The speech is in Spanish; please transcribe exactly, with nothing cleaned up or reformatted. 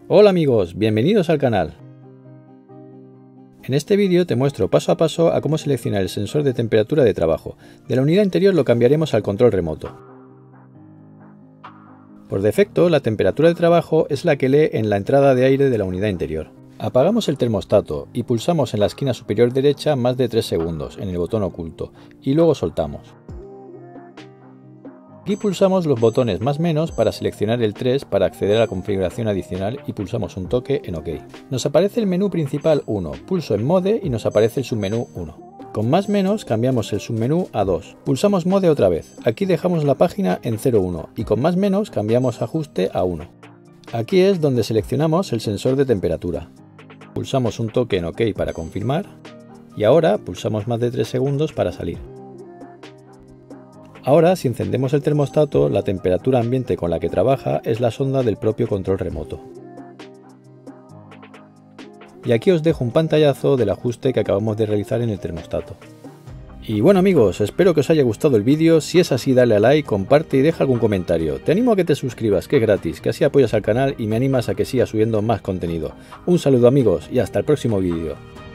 Hola amigos, bienvenidos al canal. En este vídeo te muestro paso a paso a cómo seleccionar el sensor de temperatura de trabajo. De la unidad interior lo cambiaremos al control remoto. Por defecto, la temperatura de trabajo es la que lee en la entrada de aire de la unidad interior. Apagamos el termostato y pulsamos en la esquina superior derecha más de tres segundos en el botón oculto y luego soltamos. Aquí pulsamos los botones más menos para seleccionar el tres para acceder a la configuración adicional y pulsamos un toque en OK. Nos aparece el menú principal uno, pulso en Mode y nos aparece el submenú uno. Con más menos cambiamos el submenú a dos. Pulsamos Mode otra vez. Aquí dejamos la página en cero uno y con más menos cambiamos ajuste a uno. Aquí es donde seleccionamos el sensor de temperatura. Pulsamos un toque en OK para confirmar y ahora pulsamos más de tres segundos para salir. Ahora, si encendemos el termostato, la temperatura ambiente con la que trabaja es la sonda del propio control remoto. Y aquí os dejo un pantallazo del ajuste que acabamos de realizar en el termostato. Y bueno amigos, espero que os haya gustado el vídeo. Si es así, dale a like, comparte y deja algún comentario. Te animo a que te suscribas, que es gratis, que así apoyas al canal y me animas a que siga subiendo más contenido. Un saludo amigos y hasta el próximo vídeo.